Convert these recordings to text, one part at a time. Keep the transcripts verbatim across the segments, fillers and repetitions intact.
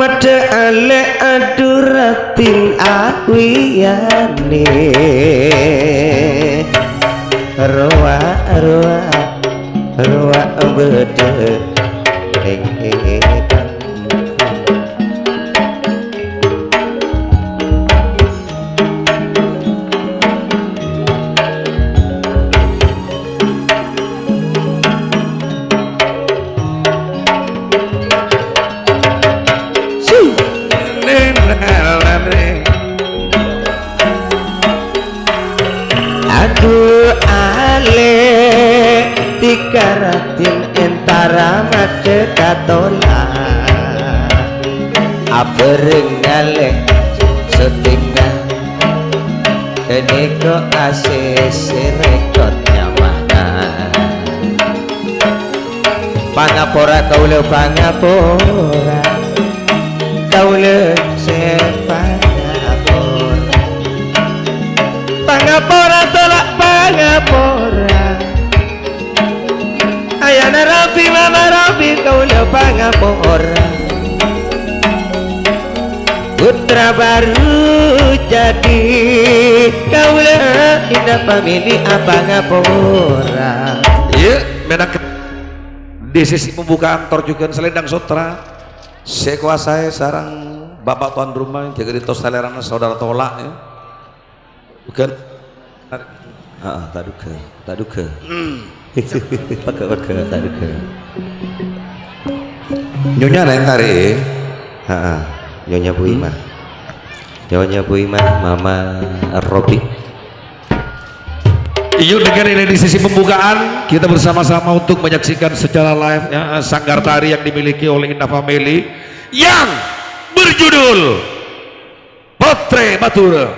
made ale aduratin awiyane roa roa roa bede ing karatin entara made katola aberengale setinggal keneko asis rekod nyamana pangapora kaula pangapora kaula sepangapora pangapora tolak pangapora ayana Rabbi mama Rabbi kaula pangapora putra baru jadi kaula indah pamili pangapora. Iya menak di sisi pembukaan torjukan selendang sutra saya kuasai sarang bapak tuan rumah jaga di tos talerana saudara tolak ya bukan ah taduka taduka pakai pakai taduka nyonya lain tari heeh nyonya Bu Ima nyonya Bu Ima mama Robi. Yuk dengan ini di sisi pembukaan kita bersama-sama untuk menyaksikan secara live ya, sanggar tari yang dimiliki oleh Indah Family yang berjudul Potre Batur.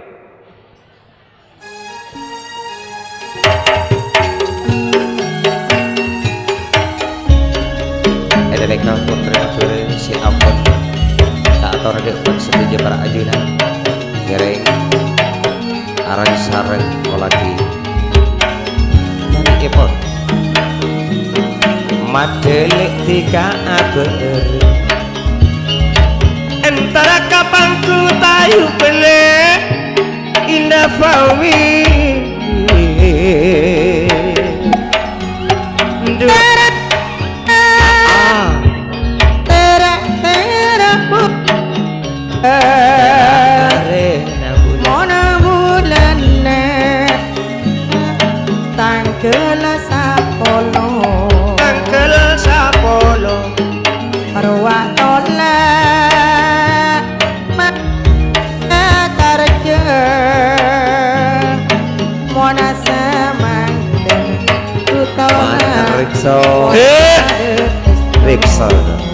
Ada lekna Potre Batur si Apon tak atau ada pun setuju para ajunan gereng arang sareng kolaki Ipot madelik tika aber entara kapangku tayu bele Indah Family tera tera tera mona bulan tangkel sapolo tangkel sapolo arwah tolak matarje mona samangden tutona rikso rikso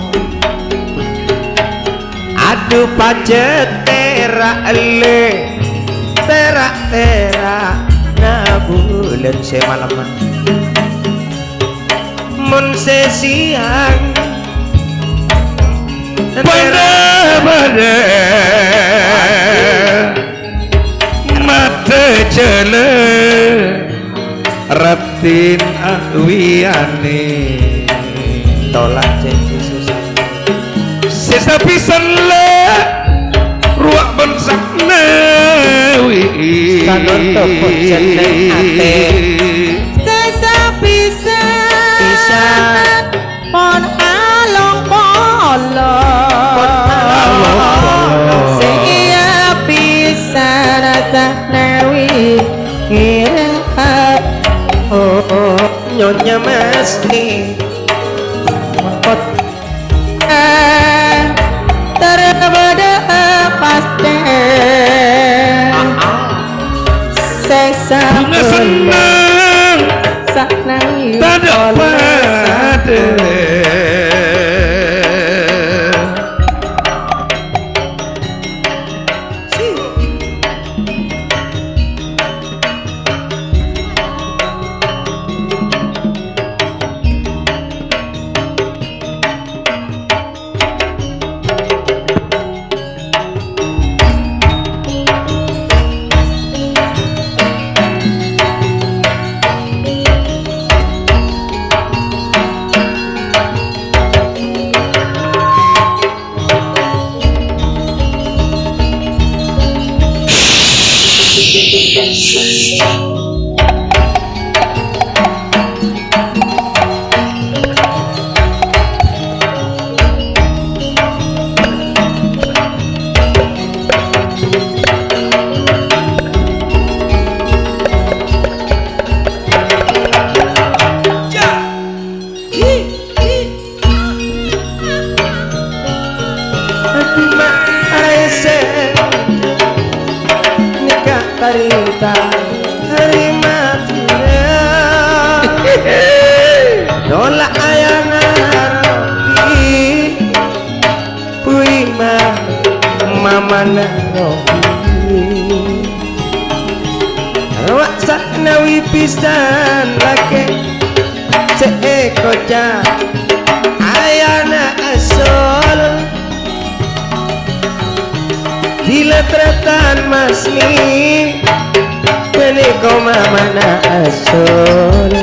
aduh pacet terak le terak terak na bulan semalaman mun sesiang pada-pada mata jele ratin awiyane tolak janji susah sisa pisan le ruak bensakna wi kanoto jeneng ate sisa pisan pisan pon along polo pon along sia pisan tahnawi oh, oh nyonya mesti pot terbeda pasti sesa bunga senang senang tak dapat pisan lake seekoja ayana asol diletratan masmi kene koma mana asol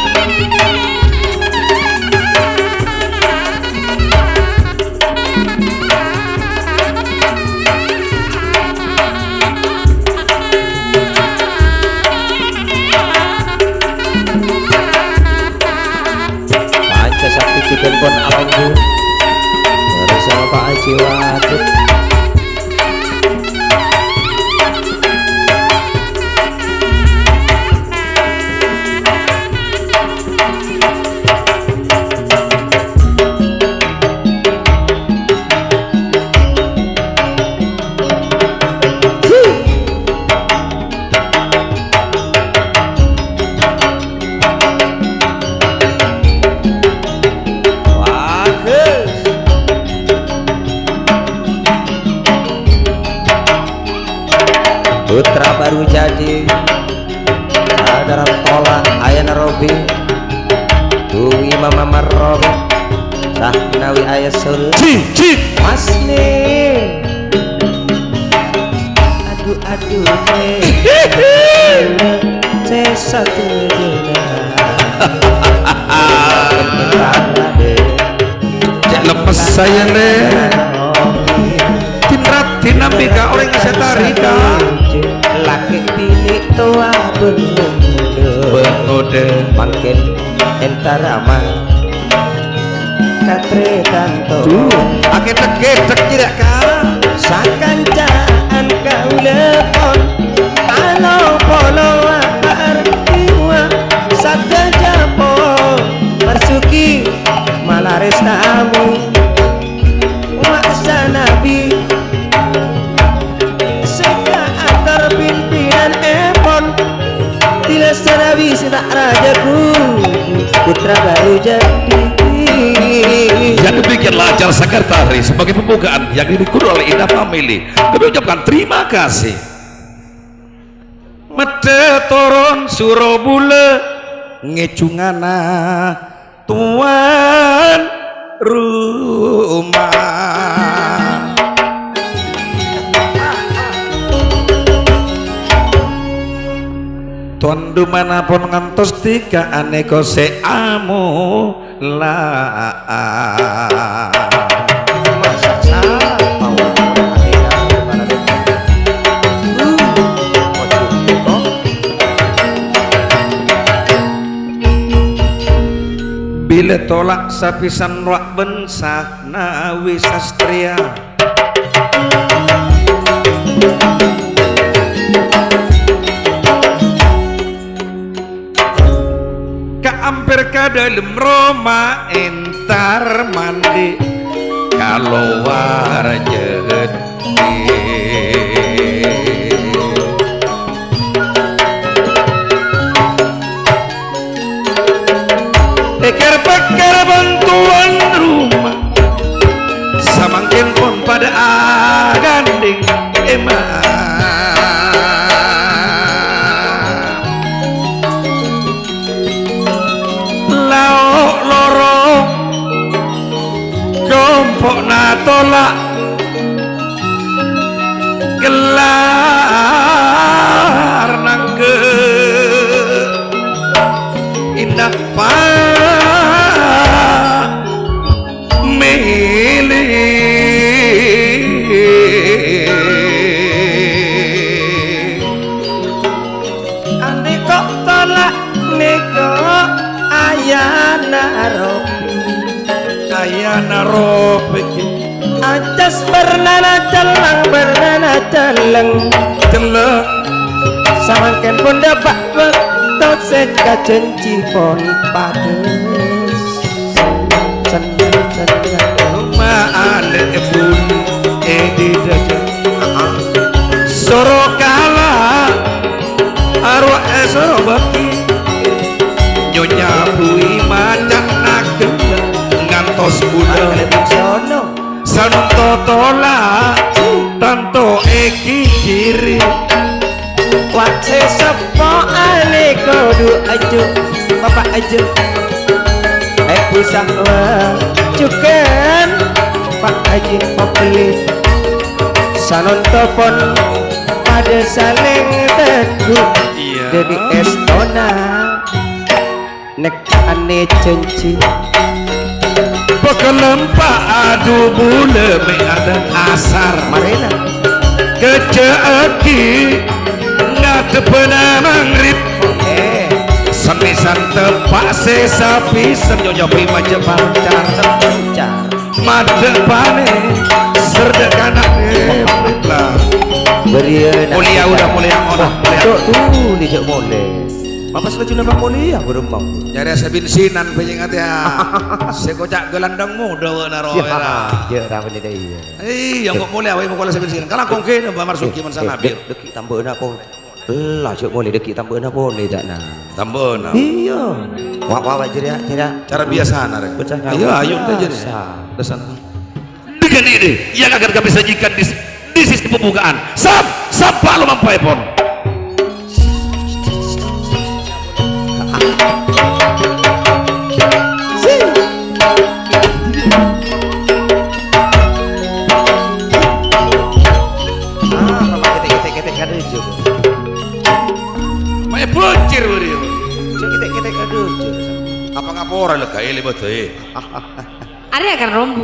Pon abang bu bersama Pak Haji Wadud. Putra baru jadi sadar tolak ayana robi duwi mama marobi sahnawi ayasul masne aduh aduh eh satu jak lepas saya le tinrat dinamika orang setarika laki bini tua benode makin entarama katre tanto ake tegedek tidak kah sakancaan kau lepon kalau polo artiwa satu japo persuki malares tamu maksa nabi Sanawi tak rajaku putra baru jadi. Yang demikianlah acara Sakartari sebagai pembukaan yang didukung oleh Indah Family. Kami ucapkan terima kasih. Mete toron surobule ngecungana tuan rumah. Tuan dimanapun ngantos tiga aneko seamu lah Masak salah mau bila tolak sapisan wak bensah nawi sastria hampir ke dalam Roma entar mandi keluar jadi pikir-pikir bantuan rumah samangkin pun pada aganding emang pok na tolak gelar nangge indah family andi kok tolak nego ayana robi ayana robi ajas bernana celang bernana celeng celeng samangken pun dapat betot seka cenci pon pades senang senang rumah ane ebun edi daja sorokala arwah esoro baki nyonya bui macam naken ngantos bulan sono santo tola tanto eki kiri wak sesepo ane kudu aja bapak aja eh pusah wajukan Pak Haji pembeli sanon topon pada saling teguh dari estona nek ane cenci pekelempa adu bule me ada asar marina keceaki ngate pena mangrib eh senisan tepak sesapi senyonya prima jepang car terpencar made pane serdekana lah beria mulia udah mulia orang mulia tuh tuh dijak boleh apa selaju nama mulia berembang nyari asa bensinan penyengat ya sekocak gelandang muda naro era ya ramen dia iya iya kok mulia wae mau asa bensinan kalau kongke mbak marsuki man sana bir deki tambahan apa lah cuk boleh deki tambahan apa nih tak nah tambon iya wak wak jadi tidak cara biasa nare pecah ayo ayo aja nih sana dengan ini yang akan kami sajikan di di sisi pembukaan sap sap pak lo mampai pon bocir beri kita kita kado apa ngapora le kae le betul ada kan rombu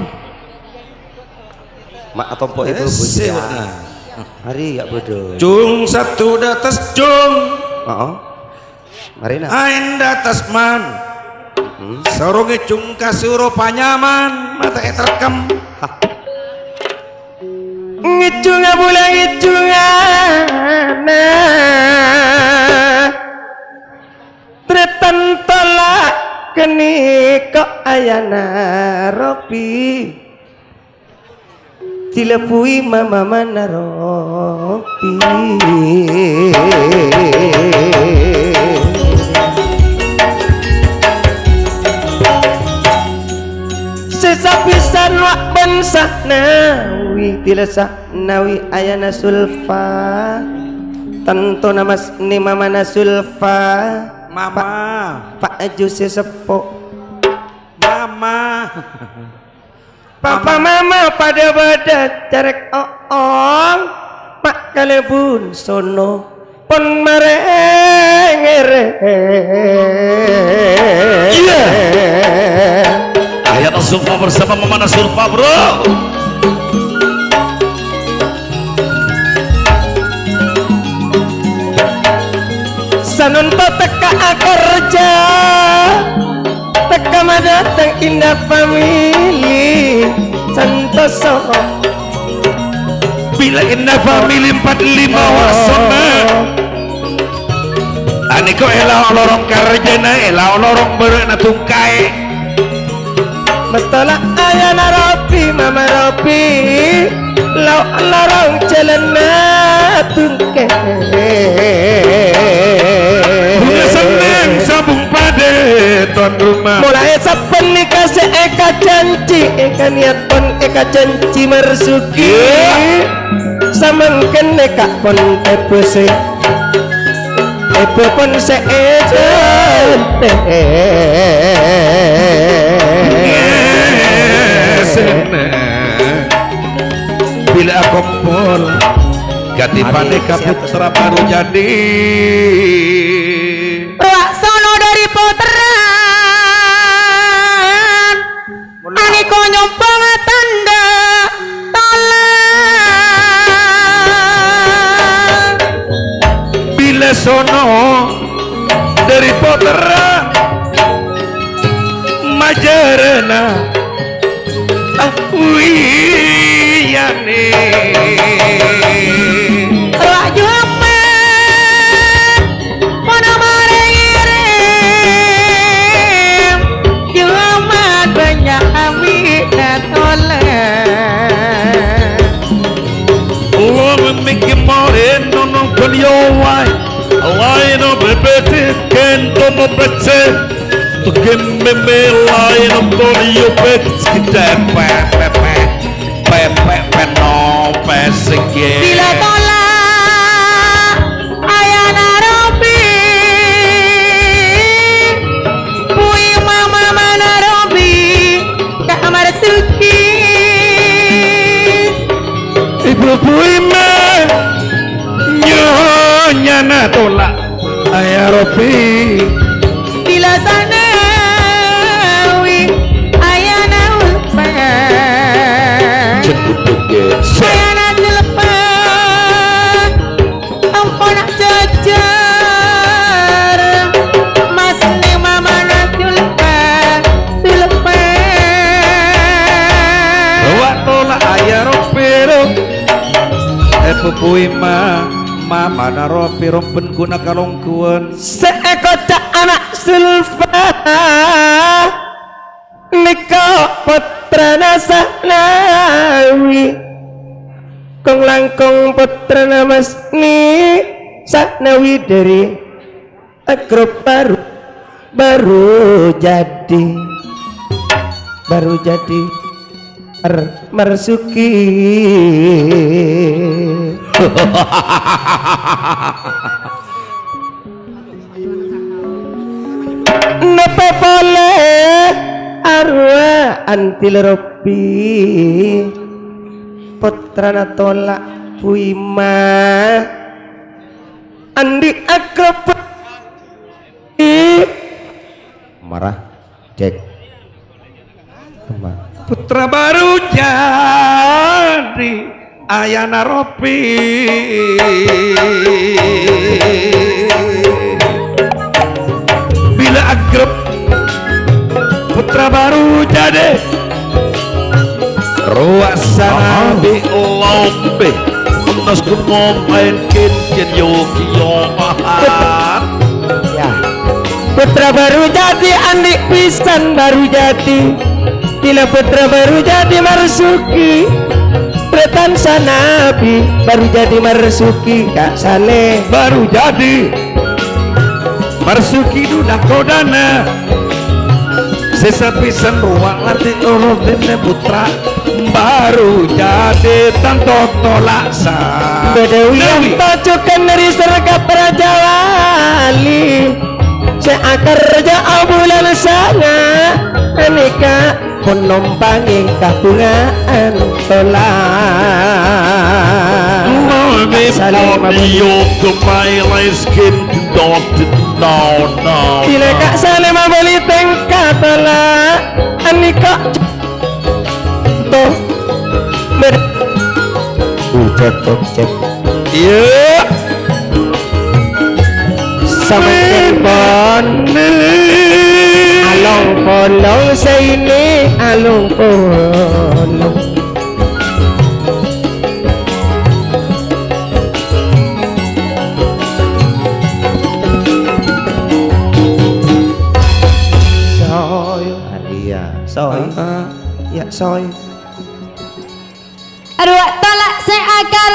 mak tompo ibu bocir hari ya bodoh cung satu datas cung oh marina ain datas man sarunge cung kasuro panyaman mata eterkem ngicunga bulan ngicunga tretan tolak keni kok ayana ropi dilepui mama mana ropi sesapisan wak bensah nawi tilasa nawi ayana sulfa tentu nama ni mama na sulfa mama pak aju sesepo mama papa mama pada badan carek oong pak kalebun sono pon marengere iya ayat Sulfa bersama mama na Sulfa bro sanon to teka kerja teka datang indah family santoso bila indah family empat puluh lima wasona aniko elah lorong karjana elah lorong berena tungkai mestala ayana ropi mama ropi lau lorong celana tungkai bunga senang sambung pada tuan rumah mulai saben nikah se eka janji eka niat pon eka janji mersuki samangken eka pon epose epo pon se ejente bila kompor ganti paneka putra baru jadi Laksono dari putaran aniko nyompong tanda tolak bila sono dari potera majarana ah wiyane Lak juaman pada marengirim juaman banyak awi dan tolak oh memikir moren nono kaliawai lain no bebete kento mo bete to kemme me lain no kolio bet kita pe pe pe pe pe pe no pesike bila tolak ayah Puima nyonya na tolak ayah Robi bila sanawi ayana ulpa cekuduk ya ayana ulpa ampun jajar mas ne mama na ulpa ulpa bawa tolak ayah Robi eh puima mama na Robi rompen guna kalongkuan seekor cak anak sulfa nika putra nasaknawi kong langkong putra namasni saknawi dari akrab baru baru jadi baru jadi mer mersuki napa boleh arwah antil Robi putrana tolak Puima andi akrab marah cek putra baru jadi ayana Robi bila agrep putra baru jadi ruasana di lombe unas kumomain kincin yoki yomahan ya putra baru jadi anik pisan baru jadi bila putra baru jadi marsuki pretan sanabi baru jadi marsuki kak sane baru jadi marsuki dudak kodana sesapisan ruang latih orang dene putra baru jadi tanto tolak sa bedewi yang tajukan dari serga Raja Wali seakar raja abulan sana anika penumpangin kabungan tolak saling Yo kemai skin dot no no bila kak saling membeli tengkat tolak anika tuh ber ucap cek iya sama telepon along polong sini along polong soy Alia soy ya soy arwah tolak seakar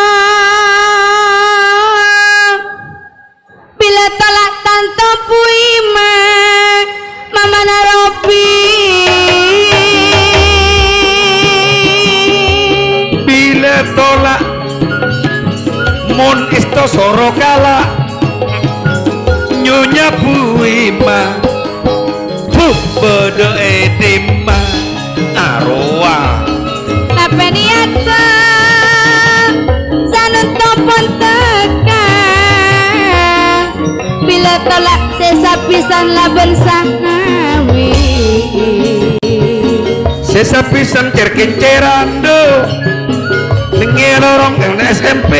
jauh bila tolak tanto Puima mama na Robi bila tolak mon isto sorokala nyonya Puima bu bede edima arwah apa niata sanun topon tekan bila tolak sesapisan laban sanawi sesapisan cerkenceran do nengelorong yang S M P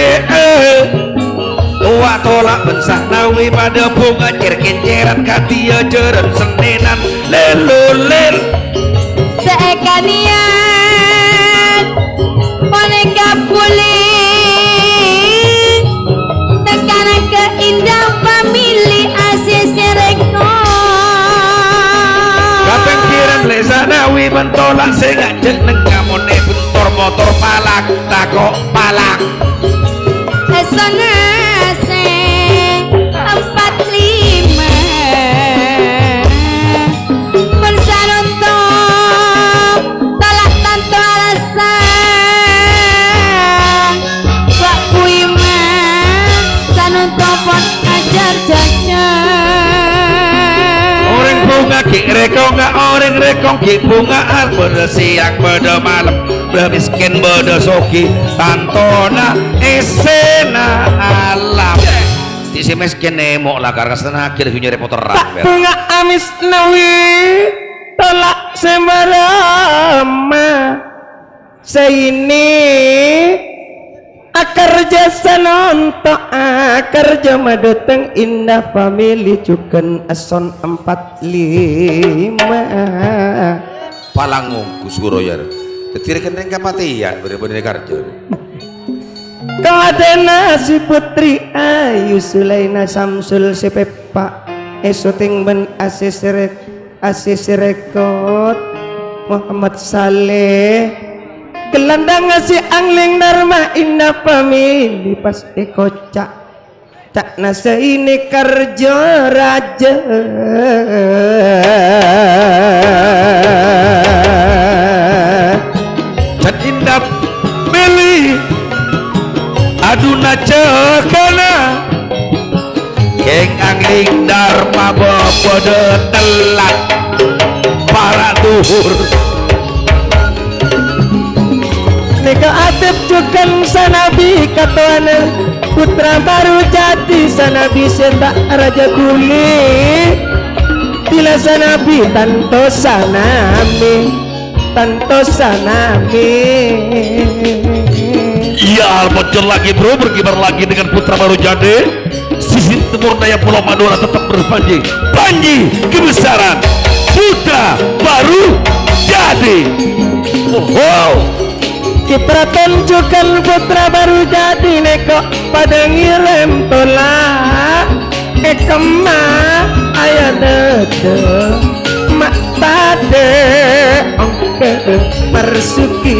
tua tolak bensah nawi pada bunga cerkenceran katia jeren senenan lelulel seeka niat boneka pulih tekan ke indah famili asis reko kapeng kiran lesa nawi bentolak sehingga cek nengamone bentor motor palak takok palak esana se empat lima bersanuntung tolak tanto alasan Wak Puima sanuntung pon ajar jajan orang bunga ki reko nggak orang reko ki bunga ar pada siang pada malam miskin bodoh soki tantona esena alam si miskin nemo lah karena setengah akhir hunya reporter tak bunga amis nawi tolak sembarama seini akarja sanonto akarja maduteng indah family cuken ason empat lima palangung kusuro ya ketir kendeng kapatian bener-bener karja kau ada nasi putri ayu Sulaina Samsul sepepa esoting ben asis rek asis rekod Muhammad Saleh gelandang ngasih angling dharma indah family pas ekocak tak nasa ini kerja raja dan indah beli aduna cekana keng angling dharma bobodo telat para duhur Nika atep cukan sanabi katuana putra baru jadi sanabi setak raja kuli tila sanabi tanto sanami tanto sanami iya muncul lagi bro berkibar lagi dengan putra baru jadi sisi timur daya Pulau Madura tetap berpanji panji kebesaran putra baru jadi oh, wow kipratan cukan putra baru jadi neko pada ngirim tolak ekema ayah dede mak tade ongke marsuki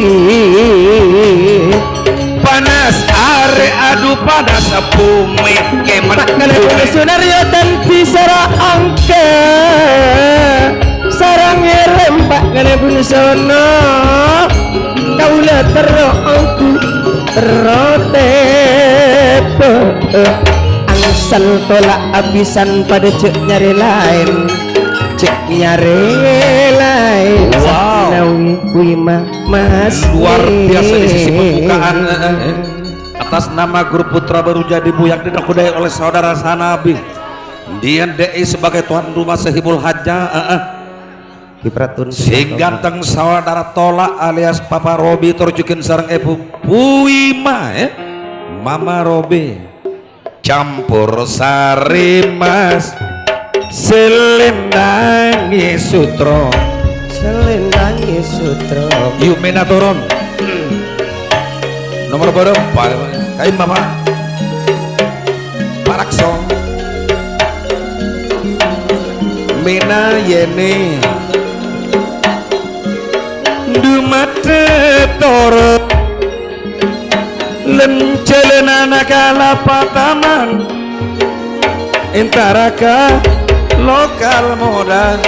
panas are adu panas bumi kemen bumi sunario dan pisara ongke sarang ngirim pak ngene bumi sono kaulah tero aku terotep angsal tolak abisan pada cek nyari lain cek nyari lain wow nawi kuima mas luar biasa di sisi pembukaan atas nama grup putra baru jadi buyak didakudai oleh saudara Sanabi Dian D I sebagai tuan rumah sehibul haja kipratun si ganteng saudara Tola alias Papa Robi terjukin sarang ibu Puima eh Mama Robi campur sari mas selendangi sutro selendangi sutro Yumena turun nomor berapa kain Mama Parakso Mina Yeni dumate toro lencelena nakala pataman intaraka lokal moda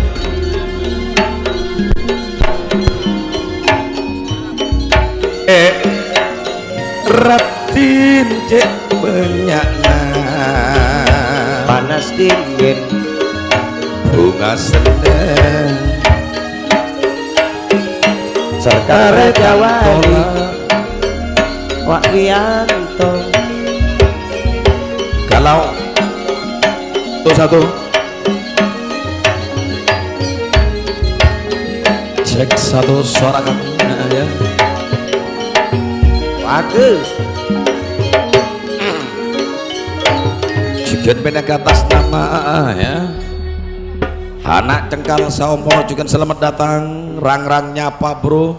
eh ratin cek banyakna panas dingin bunga seneng Serkare Jawari Wak Wianto kalau satu satu cek satu suara kamu ya bagus juga benek atas nama ya anak cengkal saumur juga selamat datang rang-rang nyapa bro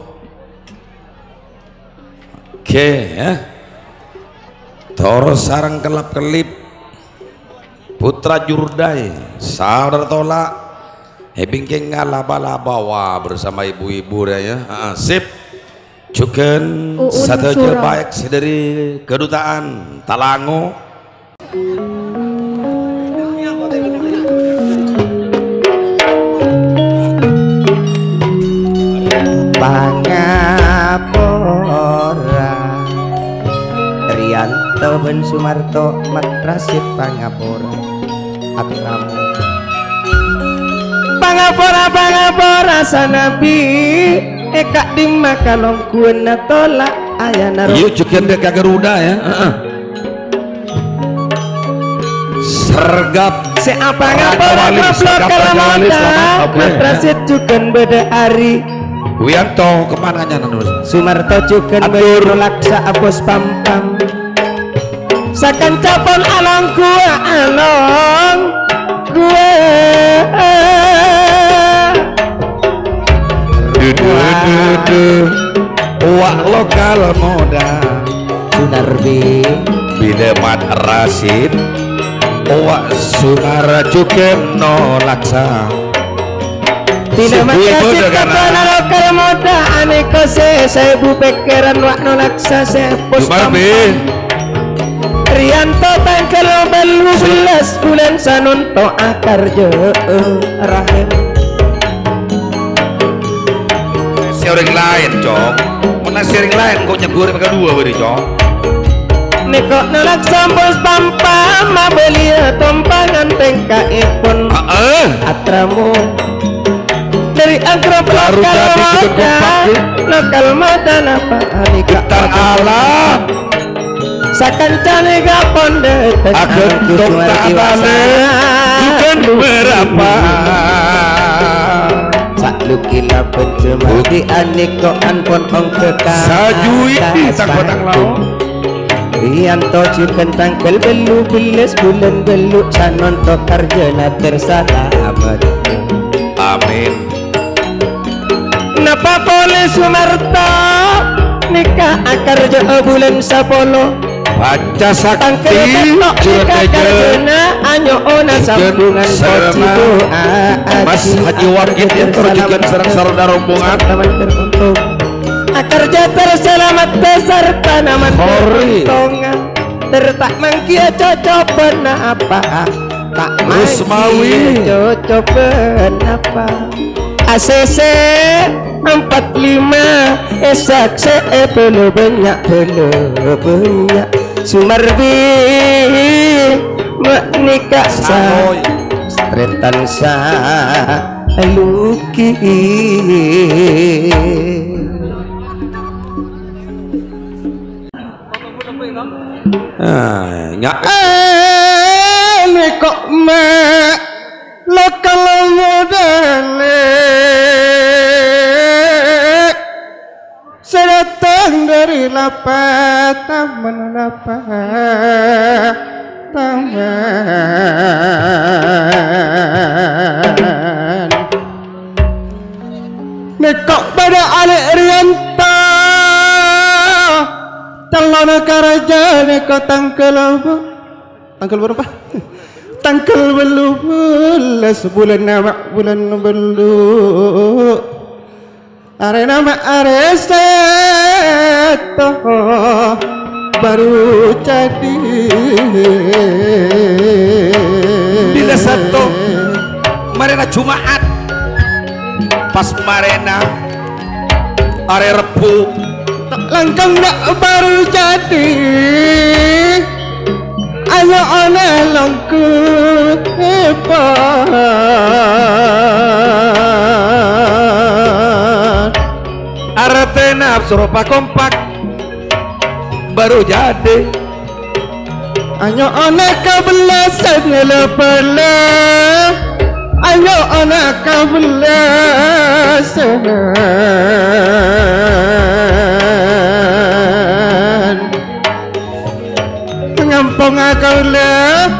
oke ya Toro sarang kelap-kelip putra Jurdai saudara Tola hebingking ngalaba-labawa bersama ibu-ibu ya ah, sip juga satu aja baik dari kedutaan Talango Pangapora Rianto Ben Sumarto Matrasit Pangapora Atramu Pangapora Pangapora Sanabi Eka di makalong kuna tolak ayana yuk jukian dek Garuda ya. Heeh. Sergap siapa ngapa ngobrol kalau moda matrasit cukan beda hari Wianto kemana nya nanu Sumarto cukan beda laksa abos pampam sakan capon along gua along gua dudu dudu wak lokal moda Sunarbi bila mat rasid wak Sumara cukem no laksa tidak makasih kapana lokal moda aneko se sebu pekeran wak no laksa se pos pampam Rianto tangkel belu belas bulan sanunto akar je rahim sering lain cok mana sering lain kok nyegur pakai dua beri cok nekok nolak sampus pampam belia tompangan tengka ipun heeh atramu dari akrab lokal moda lokal moda napa anika alam sakancane gapon detek akan dokter abale bukan berapa sak lukila pencemati aniko anpon ong kekal sajui di takotang lau Rianto cukan tangkel belu beles bulan belu canon to karjana tersalamat amin napa boleh Sumarto nikah akar jo bulan sapolo baca tangkel sakti betok nikah karjana anyo ona sambungan pocido Mas Haji Wakil yang terjukan serang-serang rombongan taman teruntung akar jatar selamat besar tanaman peruntungan tertak mangkia cocok apa tak mangkia cocok apa A C C empat lima esak se belu banyak belu banyak Sumarbi menikah sa stretan sa luki ah nyak ini kok me lokal modane saya datang dari lapat taman lapat taman nekok pada alik rianta calon karaja nekok tangkel apa tangkel berapa tangkel belu belas bulan nama bulan belu are nama are seto baru jadi bila satu marena Jumaat pas marena are Rebu langkang nak baru jadi ayo ona langku hebat artena serupa kompak baru jadi ayo ona kebelasan lepele ayo ona kebelasan ngampung kau le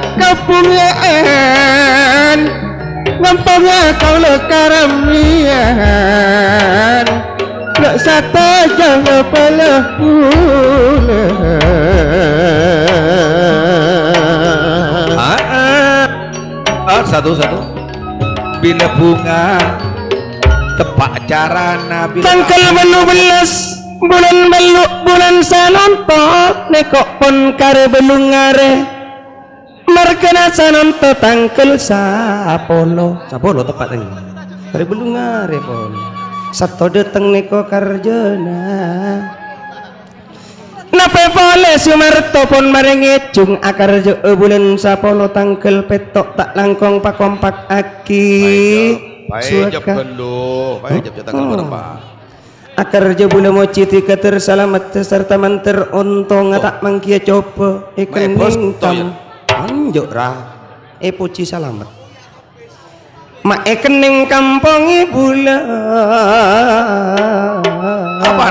kapungan ngampung kau le karamian nak sata jangan pala pula ah, ah. ah satu satu bila bunga tepak carana tangkel belu belas bulan belu bulan sanonto nekok pon kare belung ngare markena sanonto tangkel sapolo sapolo tepat lagi kare belung ngare pon satu dateng neko karjana napa boleh Sumarto pon marengecung akar jo bulan sapolo tangkel petok tak langkong pakompak aki baik jab belu baik jab tanggal berapa akar jebula moci tika tersalamat serta manter ontong tak mangkia coba ikan ningtam anjuk ra e puji salamat mak ekening kampung ibula apa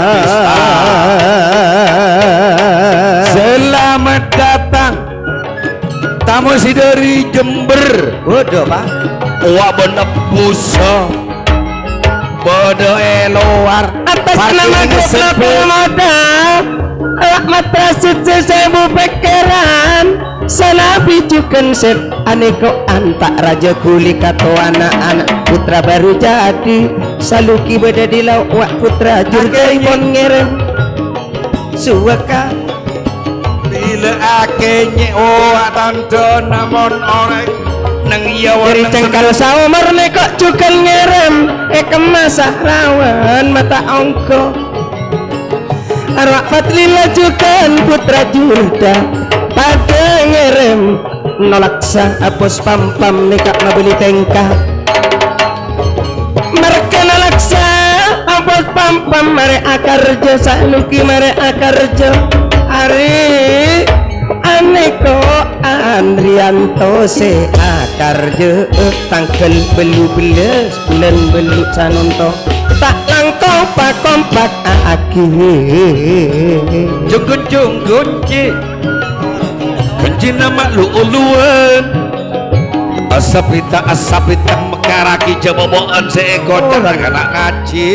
selamat datang tamu si dari Jember waduh pak wah benebusa bodo eluar atas nama grup modal awak matra suci sebu pikiran sana bijukan set aneko antak raja kuli kato anak-anak putra baru jadi saluki beda di lawak putra jurkai pon ngerem suwaka bila akhirnya awak tanda namun orang nang iya dari cengkal sawo merne kok cukan ngerem eh kemasak rawan mata ongko arwak fatlila cukan putra jurda pada ngerem nolaksa apos pam pam nikak nabeli tengkah mereka nolaksa apos pam pam mare akarjo saluki mare akarjo hari aneko Andrianto se akarjo tangkel belu beles bulan belu sanonto tak langkau pak kompak aki junggun junggun ci kunci nama lu uluan asapita asapita mekaraki jeboboan seekor dan anak ngaji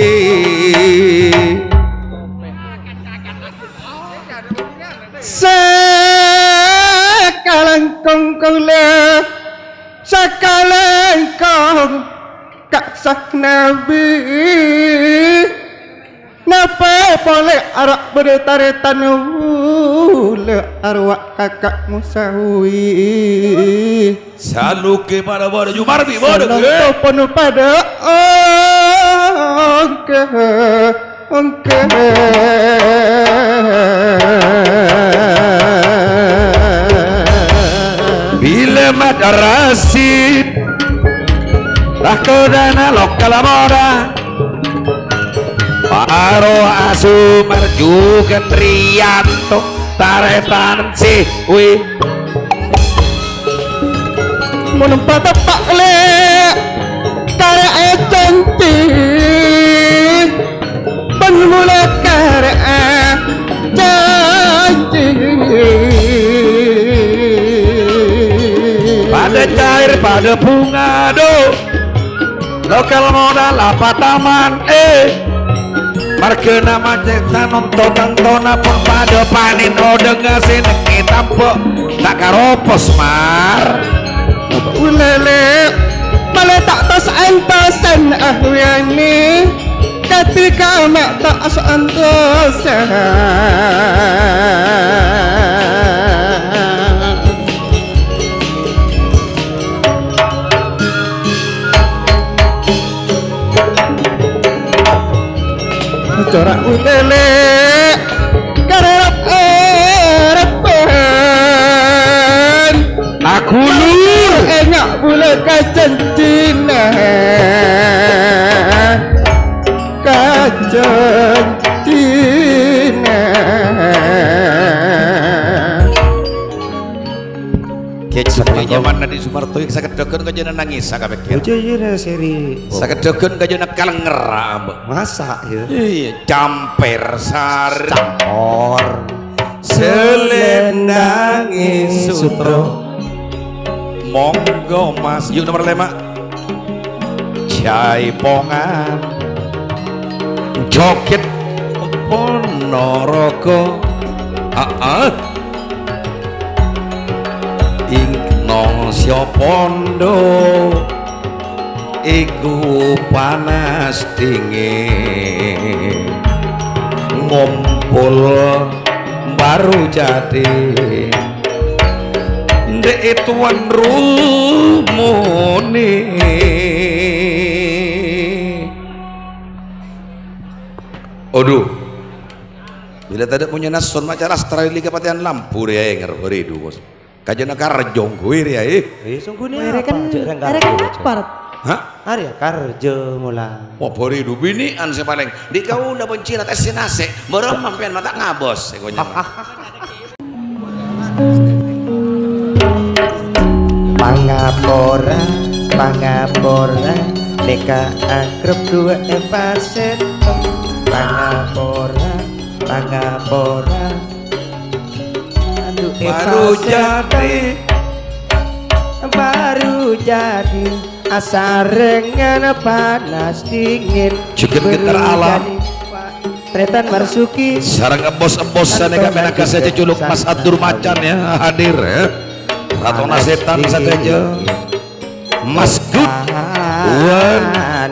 sakalangkong kula sakalangkong kaksak nabi napa boleh arak bertaretan ule arwak kakak musawi saluke pada pada jumarbi bodoh salam penuh pada ongke ongke bila madrasid rakodana lokal moda paro asu marjukan rianto taretan si wi menempat tepak le karya cantik penmula karya cantik pada cair pada bunga do lokal modal apa taman eh marga nama cekta nonton nonton pun pada panin odeng ngasih kita po tak karopos mar ulele malah tak tos antosan ahwiani ketika mak tak tos antosan corak ulele karep erepan aku lur enak bule kacang Cina kacang Cina kecilnya mana di Sumarto yang sakit dokon kajana nangis sakit kecil ujung seri sakit dokon kajana kalengeram masa ya iya camper sar campur selendang sutro monggo mas yuk nomor lima jaipongan joget Ponorogo ah ah Ingno Siopondo iku panas dingin ngumpul baru jadi ndek tuan rumune aduh bila tidak punya nasun macam astra liga patian lampu ya ngerti dulu kajana karjong kuwi ya eh eh sungguh nih Mereka apa mereka lapar. Hah? Arya karjo mulai. Wah bori dubinian saya paling. Di kau udah benci tes sinase, baru mampian mata ngabos. Ekonya. Pangapora, pangapora, deka akrab dua epaset. Pangapora, pangapora, aduh Baru jadi, baru jadi. Asarengan panas dingin Cukup gitar alam Tretan Marsuki sarang ebos-ebos sanega menaka saja culuk Mas Abdur Macan ya hadir ya Ratu Nasetan saja Mas Good Wan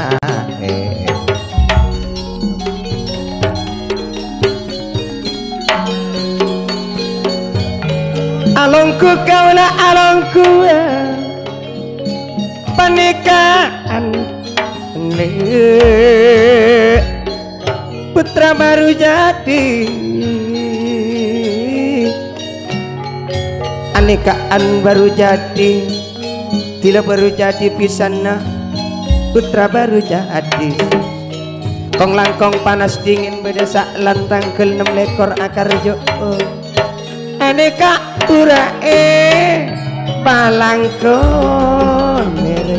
alongku kaulah alongku pernikahan putra baru jadi anikaan baru jadi tila baru jadi pisana putra baru jadi kong langkong panas dingin beda lantang kel enam lekor akar jo aneka urae palangkon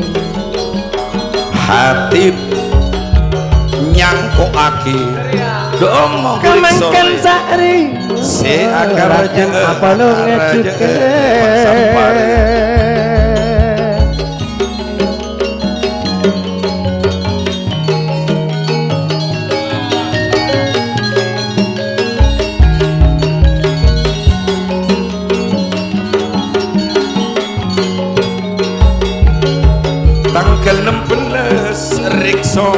hati nyangko aki domong kemangkan sari si akar jaga apa lo ngejuke tanggal enam belas Rikso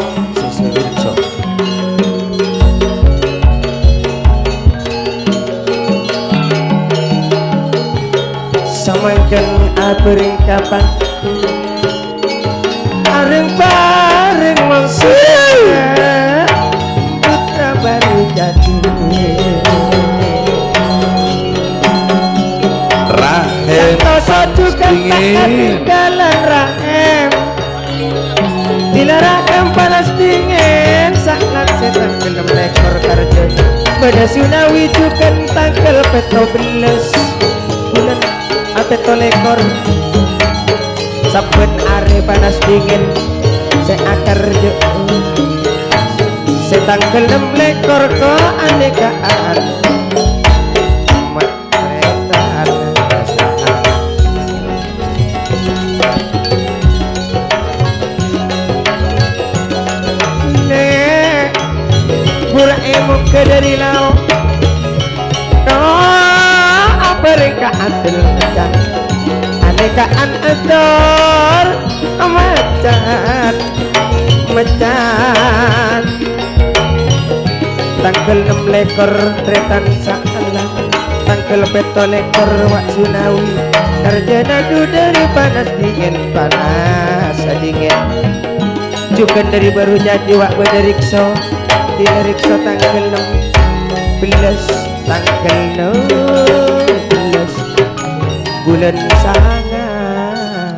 samakan abering kapan areng bareng maksudnya putra baru jadi Rahem satu dingin dalam rahem bila rahem panas dingin sangat setan kelem lekor karjo pada sunawi jukan tangkel petro beles bulan apeto lekor saben are panas dingin se akar jo setan kelem lekor ko anekaan muka dari laut oh apa mereka adil dan anekaan ador macan macan tanggal enam lekor tretan salah tanggal peto lekor wak sunawi karjana du dari panas dingin panas dingin juga dari baru jadi wak berikso Dirikso tanggal enam belas tanggal enam belas bulan sangat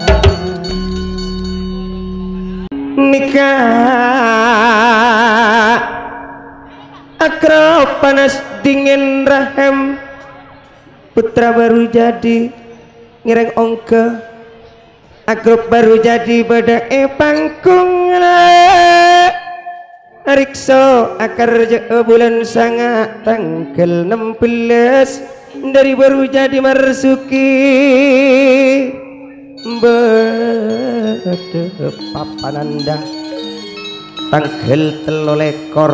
nikah akrab panas dingin rahim putra baru jadi ngireng ongke akrab baru jadi pada e pangkung Rikso akar bulan sangat tanggal enam belas dari baru jadi marsuki bede papananda tanggal telo lekor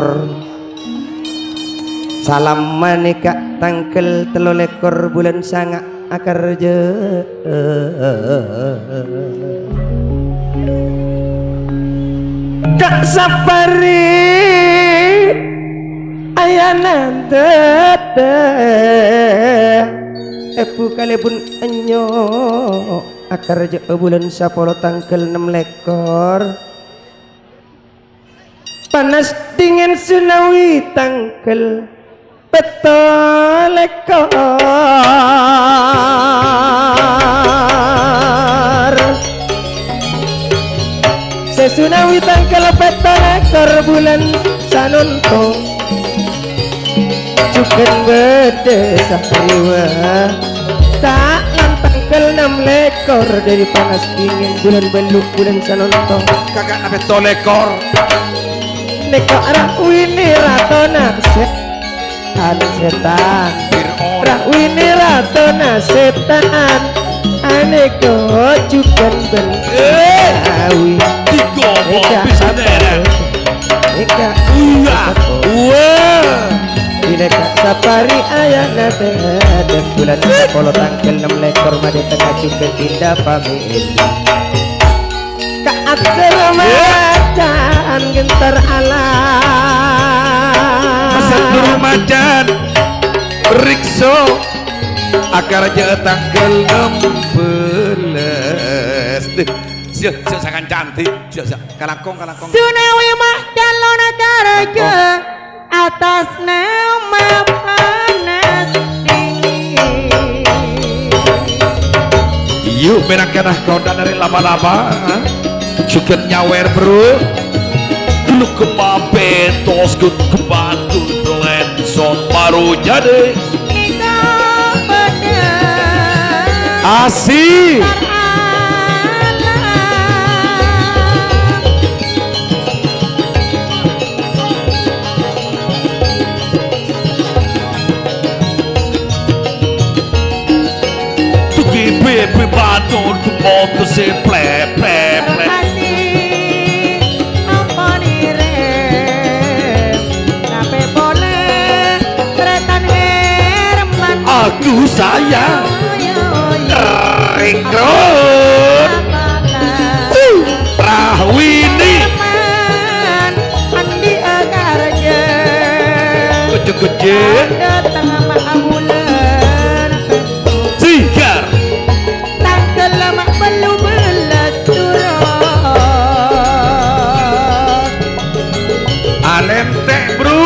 salam manika tanggal telo lekor bulan sangat akar je Kak Sapari ayana tete epu kalipun enyo akar je bulan sapolo tanggal enam lekor panas dingin sunawi tanggal peto lekor Sesunawi tangkel petolekor bulan sanunto Cuken bede sahriwa Tak tangkel enam lekor dari panas dingin bulan beluk bulan sanunto Kakak nabe tolekor Neko rakwini ratona setan setan Rakwini ratona setan Aneko cuken bentawi Tiga Eka bisnera Eka Iya Wah Dileka sapari ayah nabe dan bulan sepuluh tangkel enam lekor made tengah cuken tindak pamit Kaat keramacan gentar alam Pesan dulu macan Rikso Akar aja tanggal enam belas Deh Siap, siap sangat cantik Siap, siap Kalangkong, kalangkong Sunawi mak calon karaja atas nama panas dingin. Yuk menangkan kau dari lama-lama Cukup nyawer bro Dulu kepapetos Gun kebatu Lenson baru jadi Ika bener Asik Tuki bebe batur Kumoto se ple ple ple Aku sayang Rekrut Rahwini Andi agarnya Kecil-kecil datang sama bulan Sigar tanggal lama belum belas surat Alente bro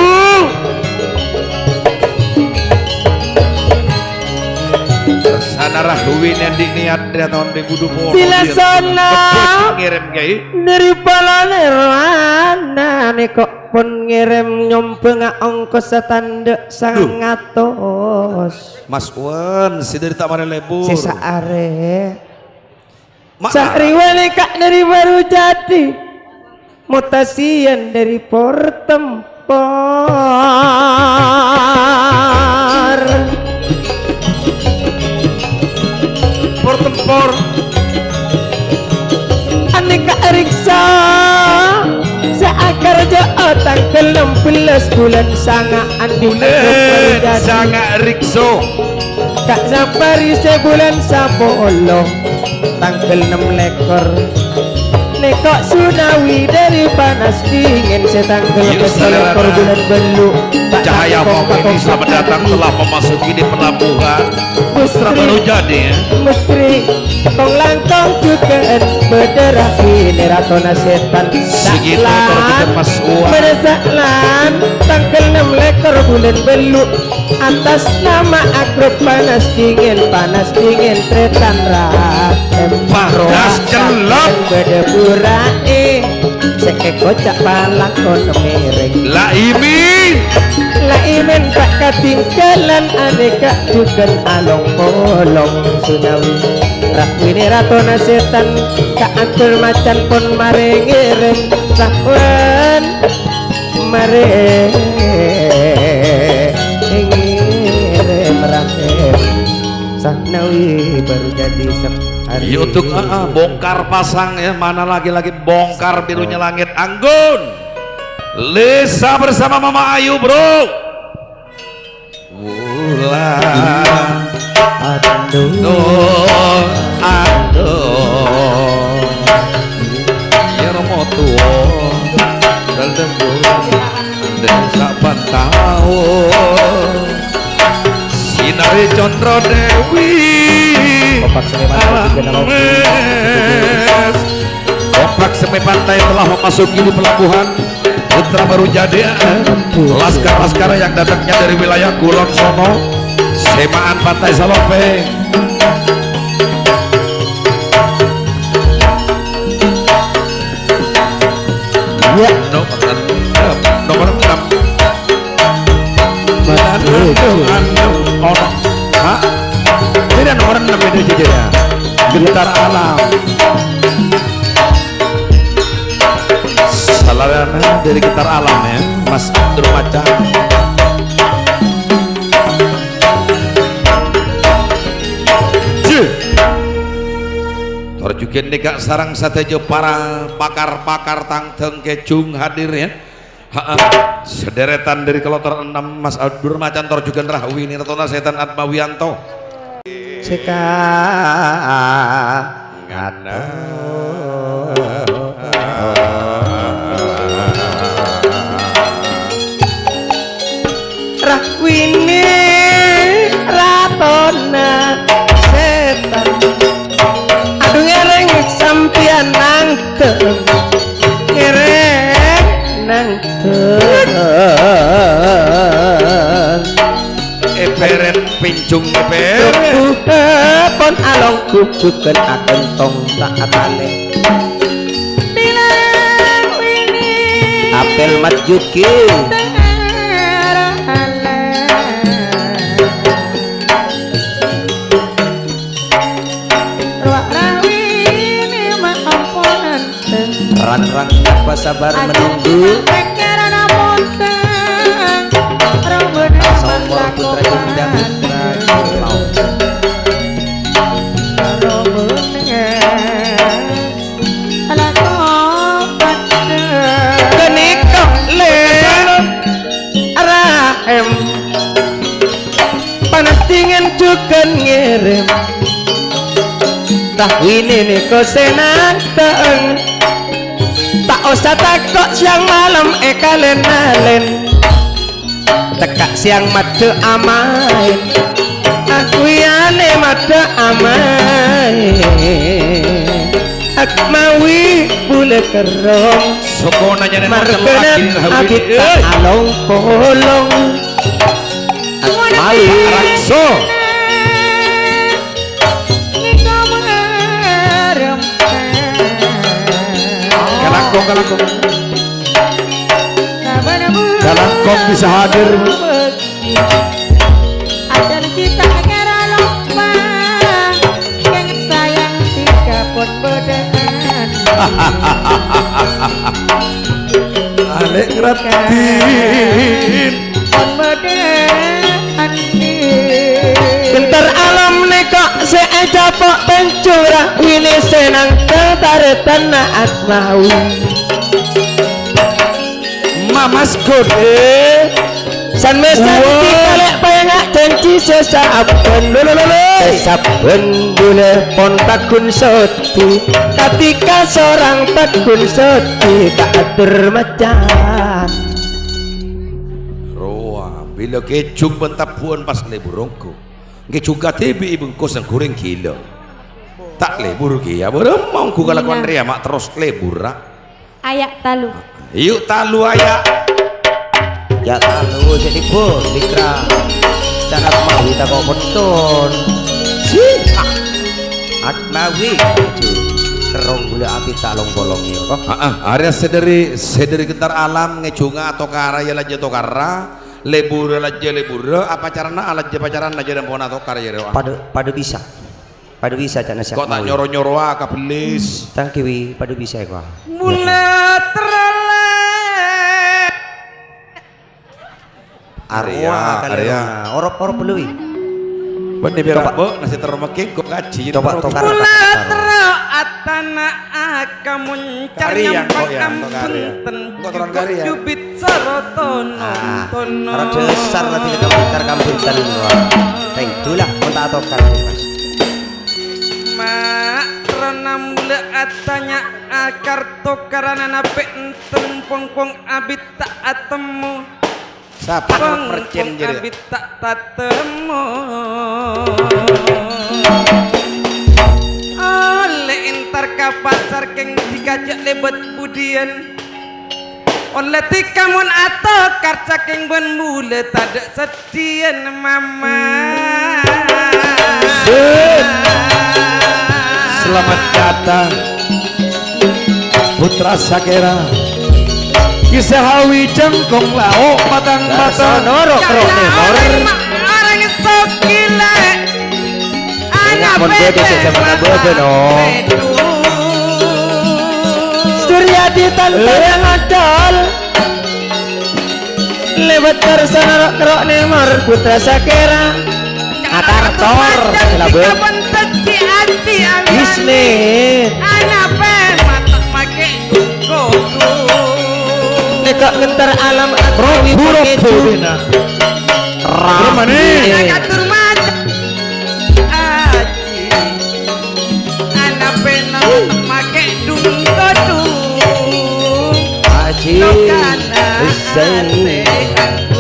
Sana Rahwin yang diniat dari tahun dua ribu dua puluh Bila sana ngirim gay dari Palanirwana Neko pun ngirim nyompeng ongkos setandek sangatos Mas Wan si dari tak mana lebur Sisa are Maaf. Sahriwani kak dari baru jadi Mutasian dari Portempor Portempor Aneka riksa Seakar jauh tanggal enam belas bulan sanga andi Bulan sangat rikso Kak Safari sebulan sapolo tanggal enam lekor Nekok Sunawi dari panas dingin setanggal Yuk, lekor saudara. bulan belu Cahaya Mama ini selamat datang telah memasuki di pelabuhan Putra baru jadi ya Mestri kong langkong juga berderah ini ratona setan Segitu terbitan Mas Wan Beresaklan tanggal enam lekor bulan belu atas nama akrab panas dingin panas dingin tretan ratem Panas celok bedeburai seke kocak palak kono mereng La Imin La imen tak katinggalan aneka juga along polong Sunawi Rahwini ratona setan Kak atur macan pun mare ngirim Sahwan mare ngirim rahim Sahnawi baru jadi sehari Youtube ah, ah, bongkar pasang ya mana lagi-lagi bongkar birunya langit Anggun Lisa bersama Mama Ayu bro Wulan Aduh Aduh Ya romo tuo Dalam bulan Desa Pantau Sinari Condro Dewi Kompak Sleman Alames Kompak Seme Pantai telah memasuki di pelabuhan Putra baru jadi Laskar-laskar yang datangnya dari wilayah Kulon Sono Semaan Pantai Salope Ya. Nomor enam. Nomor enam. Enam. Ono. Hah? Ini nomor enam itu jujur ya. Gentar alam. Salarana dari Gentar Alam ya, Mas Abdur Macan. Torjuken deka sarang satejo para pakar-pakar tangteng kecung hadir ya. Ha, sederetan dari Kloter enam Mas Abdur Macan Torjuken Rahwi Nirtona Setan Atmawianto. Seka Ngana Rahwini Ratona Setan aduh ngereng sampian nang teng ngereng nang teng Eperet pincung eperet kuku pon along kukuken akan tong tak atale apel matjuki rang-rang apa sabar menunggu Sombor putra Junda putra Julau kenikok len rahem panastingan cukan ngirim Rahwini niko senang teeng tak usah takut siang malam ekalen alen tekak siang madu amain aku yane madu amain aku mawi bule kerong Soko nanya nih marbenan abit tak along polong aku mawi Rakso Kalangkong kalangkong Kalangkong bisa hadir ada kita kira lupa yang sayang tiga pot bedaan Alek ratin pot bedaan Gentar alam nekok seeja pok pencurah Wini senang ketaretan naat mau Mamas kode san mesan dikalek payangak janji sesaben lulululu sesaben boleh pon takun soti ketika seorang takun soti tak atur macan Roa bila kecung bentapuan pas leburongku kecung katibi ibung kos yang kurang kilo tak lebur kia baru mau ku kalakuan ria mak terus lebur ayak talu yuk talu ayak Ya tahu jadi bos dikra jangan mau kita kau penton sih atmawi itu kerong gula api talong bolong ya kok ah area sederi sederi Gentar Alam ngecunga atau kara ya laja atau kara lebur laja lebur apa carana alat je pacaran aja dan pohon atau kara ya rewa pada pada bisa pada bisa cana siap kok tak nyoro nyoro ah kapelis tangkiwi pada bisa ya kok mula terale area area orop orop belui benih biar apa nasi termakin kok gaji coba tokar Pulatro atana akamun Kariang, kok ya, carnyam kok kariang. punten Kok orang kariang? jubit sorotono ah tono orang besar nanti kita putar kampung tan thank you lah kontak tokar mas mak renam mula atanya akar tokarana nape enten pong pong abit tak atemu siapa pong percen pong jadi abit tak tatemu oleh entar ka pasar keng dikajak lebet budian oleh tikamun atau karca keng ben mula tak sedian mama selamat datang putra Sakera kisah hawi jengkong lauk matang-matang Norok rok nih orang orang sokile anak Mon bebe sama bebe no. Suryadi tanpa yang adol lewat tersana rok rok nemor putra sakera Atar tor sila be. Bisnis anak pe matak make gogo nekak ngentar alam atrawi buruk pakai bebena ramane anak turmat aji anak pe matak make dung godung Haji lokana Hussein ate aku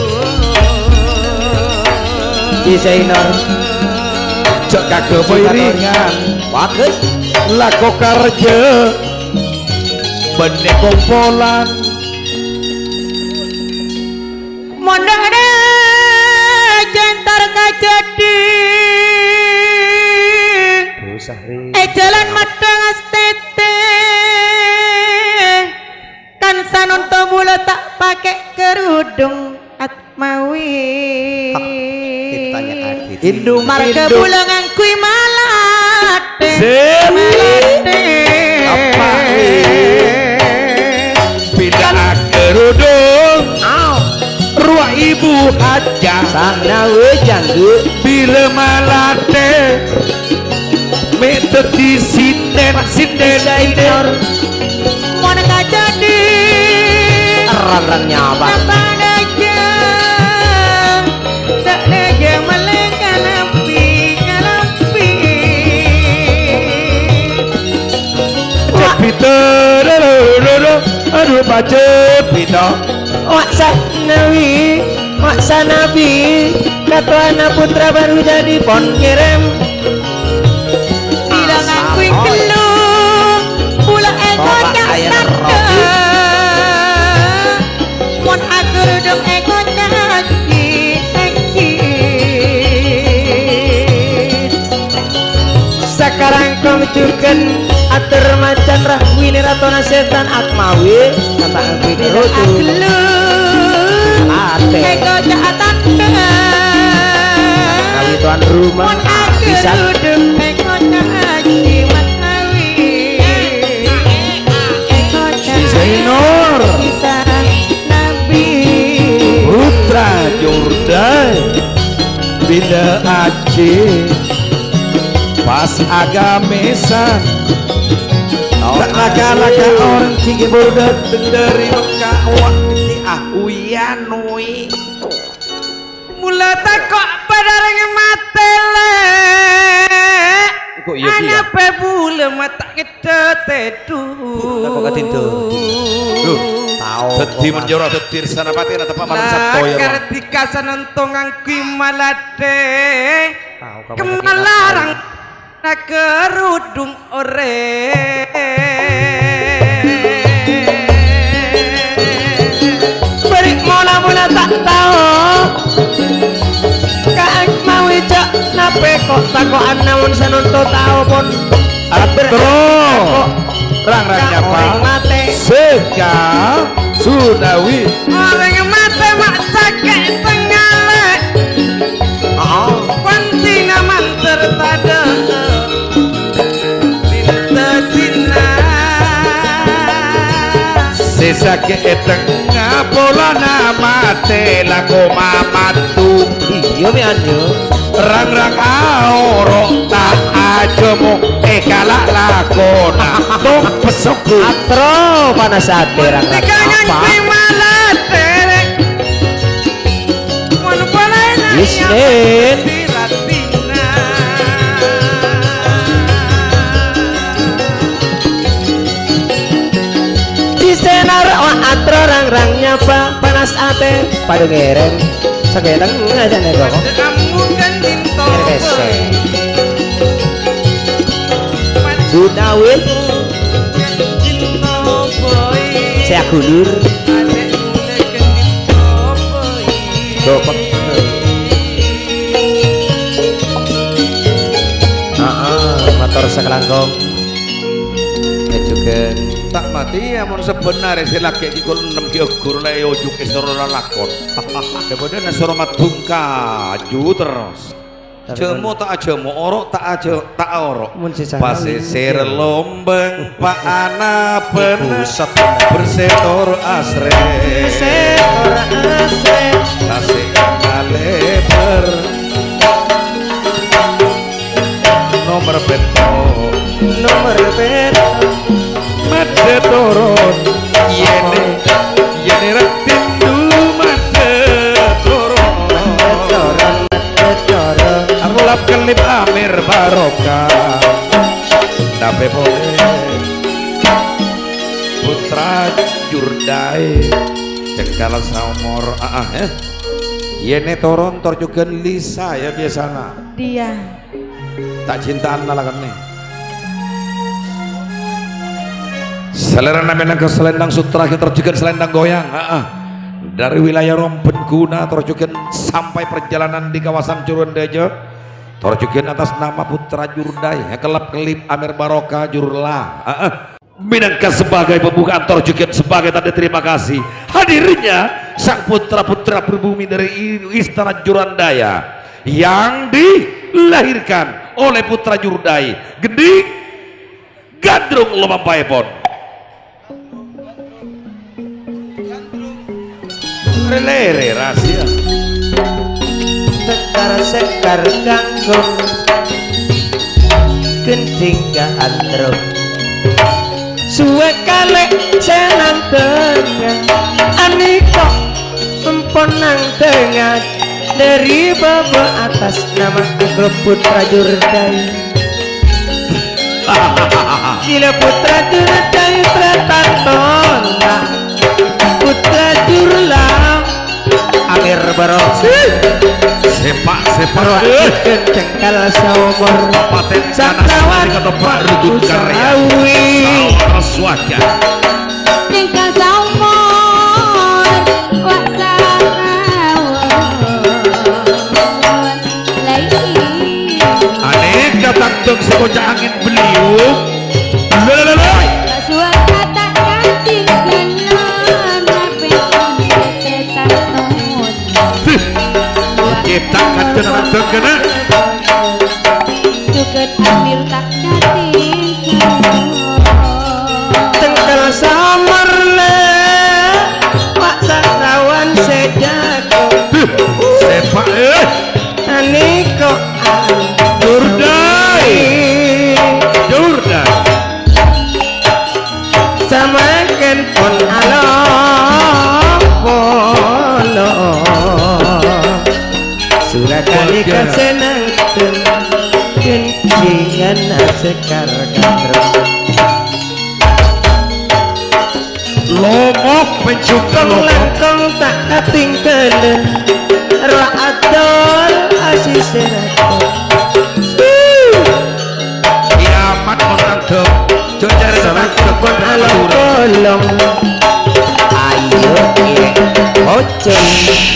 desainer cek kagak poiringan bagus lako karja benek kompolan mondok ada jentar kajadi Sahri eh jalan matang astete kan sanon tomula tak pakai kerudung atmawi ditanya adit indung marga indung bulangan kui malate Sem. malate Apa? pindah kerudung ruah ibu aja sana we janggu bila malate mete di sinden sinden desainer mon kajadi orang-orang nyapa apa aja tak aja melekan api kalapi Peter aduh baca Peter Waksa Nabi Waksa Nabi kata anak putra baru jadi pon kirim bilang aku kelu pula ego Bapak ayah nyata mon aku duduk ego nyaki eki sekarang kau menunjukkan atur macan rahwini ratona setan atmawi kata aku bilang aku kerutu lu ate ego nyata kawi tuan rumah mon aku bisa duduk ego nyaki matawi ego Zainur bisa nabi Putra Jordan Bila Aceh pas agamesan tak laka-laka orang kiki bodat dari Mekah wak di ahuyanui mula takok padareng matele Kok iya, iya? anak pe bule mata ngedete du Takok katintu. Duh, tahu dadi menjora dadi sana patina tepak malam Sabtu ya lakar dikasan entongan kui malade tahu kamu kemalarang na kerudung ore beri mula-mula tak tahu kak mau ijak nape kok takokan namun sanonto tahu pun Atro rang-rang nyapa orang mate Seka Sudawi orang mate mak cakek tengale oh Pantina manter tada Tinta tina Sesa ke tengah pola nama tela koma matu iya mi anjo rang-rang aoro tak ajomo eh kalak lakona tung pesokku atro panas hati rang Tigangan apa kui malate Mon balai na Yusnin. Tiratina di senar oh atro rang-rang nyapa panas ate padu ngerem saketang aja nih kok Kamu kan dinto Ngeresek. sudah wis saya gulur dopek ah motor sekelangkong ya juga tak mati ya mon sebenarnya si laki iki kul enam ki ugur le ojuk isoro lakon. Daripada nasoro matungka ju terus. Jemo tak ajemo orok tak aja tak orok. Pasisir lombeng pak ana penuset bersetor asre. Setor asre. Tasik kaleber. Nomor beto. Nomor beto. Made turun. Yene yene retindu made turun. Arulap kelip Amir Barokah Dape boleh Putra Jurdai Cengkala saumur ah ah ya Yene toron torjugan Lisa ya biasana Dia tak cintaan nalakan nih selera namanya ke selendang sutra kita torjugan selendang goyang ah ah dari wilayah Rompengguna torjugan sampai perjalanan di kawasan Curundejo torjugan atas nama Putra Jurdai kelap kelip Amir Barokah Jurla uh, uh. minangka sebagai pembukaan torjugan sebagai tanda terima kasih hadirnya sang putra-putra pribumi dari Istana Jurandaya yang dilahirkan oleh Putra Jurdai Gending Gandrung Lomampaepon lere rahasia sekar-sekar ganggung Gending Gandrung suwe kalek senang tengah aniko emponang tengah dari bawah atas nama grup Putra Jurdai gila Putra Jurdai Pratantona Putra Jurla Amir Barokah sepak sepak cengkal saumur paten sakrawan kata Rudut karya Raswaja cengkal saumur wak sakrawan lagi aneka taktung sekocak angin beliung lelelelai tak suat kata kantin kenan tapi tak tahun kita kata nak kena cuket Amir tak kantin cengkal saumur le wak sakrawan sejago sepak eh aniko Jurdai Jurdai samaken pon alo polo surakali kasenang ten kencingan sekar gandrung lomok pencuka lomok langkong tak katinggalan roh adol asisirato kiamat orang tuh cari samaken pon alo bolong ayo ye oceng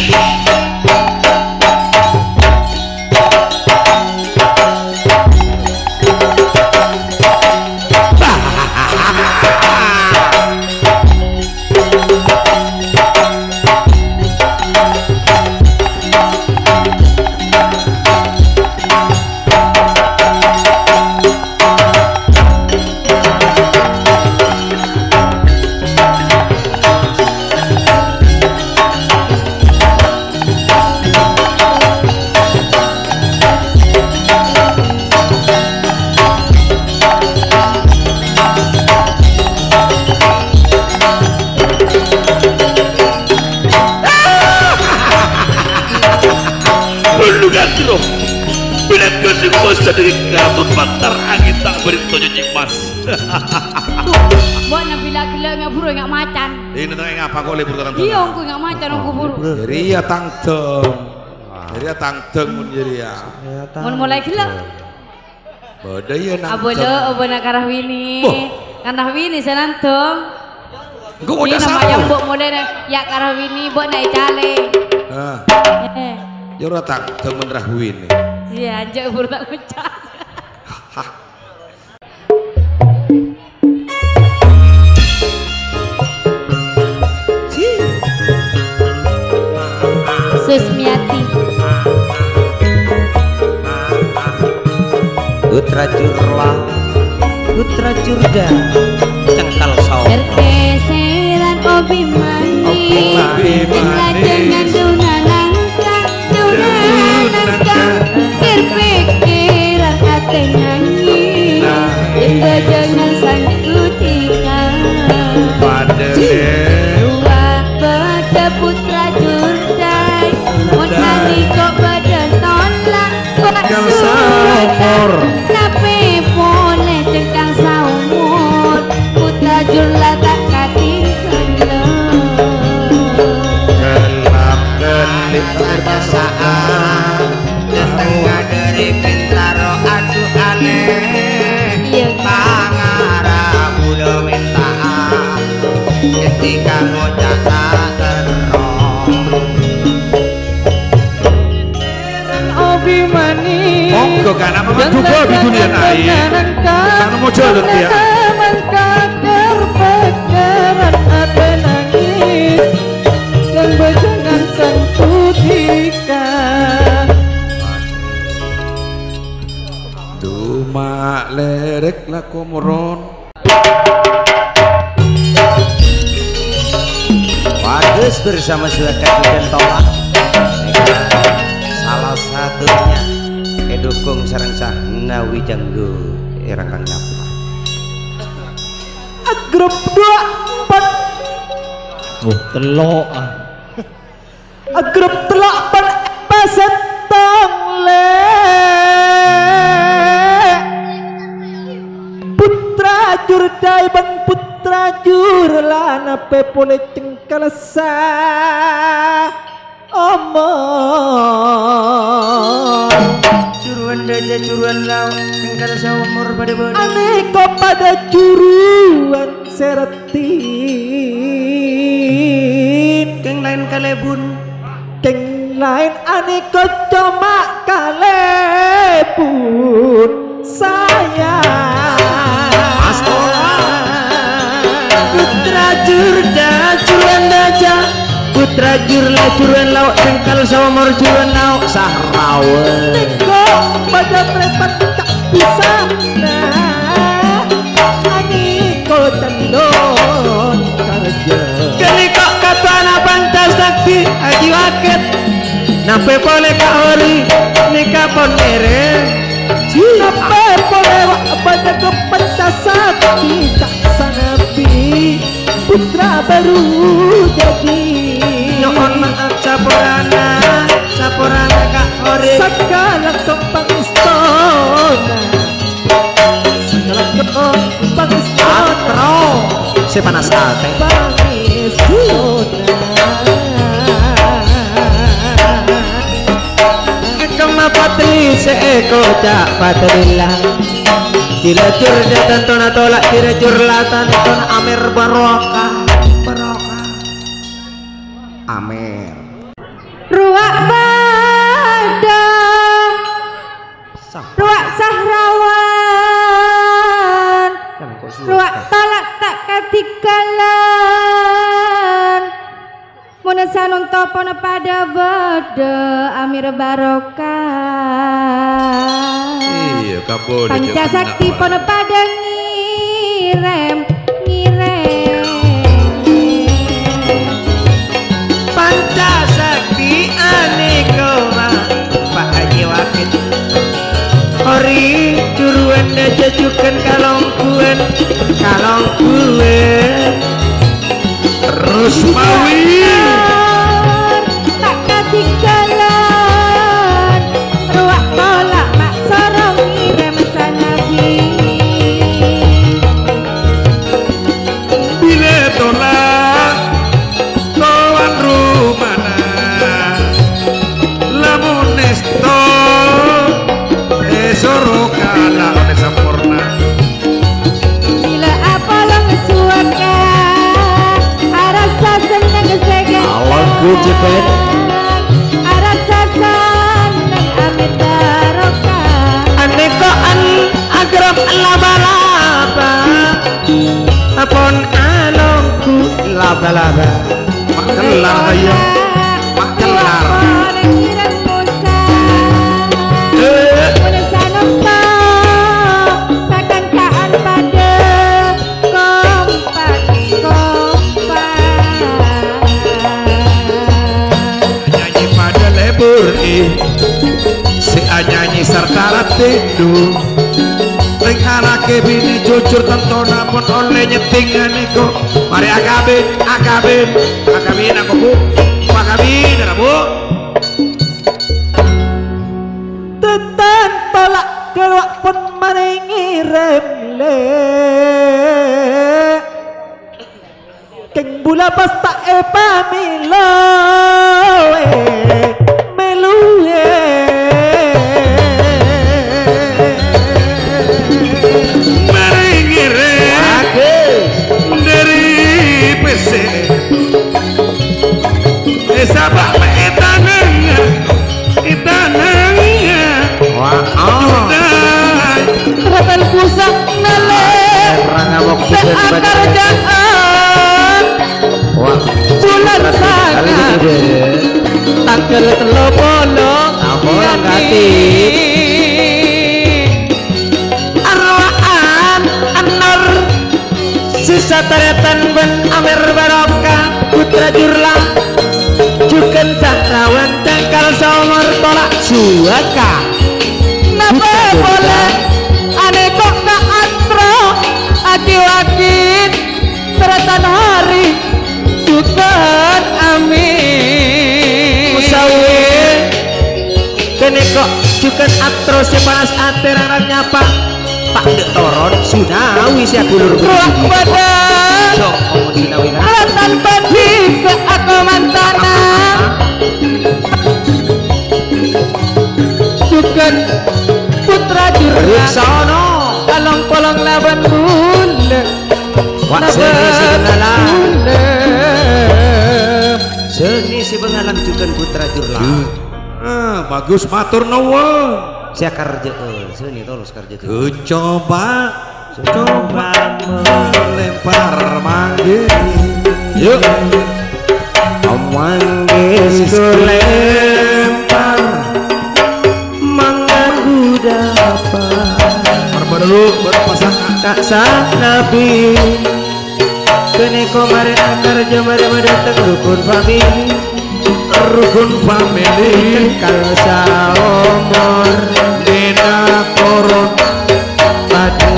dari kabut pantar angin tak beri tojok mas. buat nak bila gila ngak buru ngak macan Ini tengah ngapa kau libur kan? iya aku ngak macan aku buru Jadi ya tangteng, jadi ya tangteng pun jadi ya. mau mulai gila Bodoh ya nangteng. abolo abo nak karah wini karah wini senantong Gue ini udah nama yang sama. buat model ya karah wini buat naik cale Nah, eh ya udah tangteng menerah wini. iya anjak buru tak pecah Susmiati. Putra Jurla, Putra Jurda, Cengkal Saw. Berkeseran obi mani, dengan duna nangka, duna nangka, berpikiran hati nyanyi, hingga jangan sangkutika. Dua pada putra Jurdai, Mutani kok badan tolak, Pak Surat, nape boleh cengkang saumur, putra Jurla tak katinggalan. Gelap gelip Perasaan Tetengah dari Bintaro adu aneh Pangarap udah minta ketika ngocak tak terong Obi mani monggo kan apa man juga di dunia air kan mau jalan dia mengkaker pekeran ate nangis dan bejangan sangkutika. Duma lerek laku moron Bagus bersama Sulakat dan Tolak salah satunya edukung sarang sahna wijanggo irang ngapa Grup dua empat oh telok ah grup telok pan paset tong le putra Jurdai ban putra Jurlana pe pole cengkal sa omong curuan daja curuan lau cengkal sa umur pada bodoh aneko pada curuan seretin keng lain kalebun keng lain aneko coma kalebun saya putra Jurda curuan daja putra Jurla curuan lauk cengkal saumur curuan lauk sahrawe teko pada trepat tak bisa nah aniko tendon kerja kenikok katana pantas sakti aji waket nape boleh kak ori nikah pon mere nape boleh wak pada kepantas sakti tak sanapi putra baru jadi mohon maaf sapurana sapurana kak ori segala kembang istana segala kembang istana si panas ate kembang istana kema patri seeko cak patrilah Tirajur dan tona tolak tirajur latan tona amer barokah barokah amer Ruak badan, ruak sahrawan, ruak talak tak katikalan. Muna sanun topona pada bede amir barokah. iya kamu Panca sakti pona pada ngirem ngirem. panca sakti aneko Pak Haji Wakil ori curuan aja jukan kalong kuen kalong kuen terus mawi tak katinggalan ruak tolak mak sorong ngirem sanabi bila tolak kawan rumana lamun nesto esoro kala oleh sempurna bila apa lo ngesuaka arasa seneng segen Alangku jepet arasa seneng amit barokah aneko an agrab laba-laba apon alongku laba-laba mak kelar ayo mak kelar tindu ring anake bini jujur tentona pun oleh nyetingan iku mari akabin akabin akabin aku bu akabin ada bu tetan tolak kelak pun maringi remle keng bula pas tak e pamilo melu maringi remle dari pese esabak etanang etanang wah Ratal pusak nale seakar jangan bulan sangat tanggal telo bolong yani arwaan anar sisa taretan ben amer barokah putra jurla juken cakrawan cengkal somor tolak suaka napa boleh ane kok gak atro aki-akin teratan hari juken amin musawi kene kok juken atro si panas ate rarang nyapa pak dek toron sunawi si agulur ruang badan alatan badi seako mantana juken putra jurna kalong polong laban bunda seni si bengalang bunda seni si bengalang juken putra jurla ah bagus matur nuwun saya kerja seni terus kerja ku coba coba melempar manggil yuk manggil lempar mengaku dapat barbar dulu baru pasang tak sah nabi kene komare akar jamare mendatang rukun famili rukun family kalau saomor beda koron pada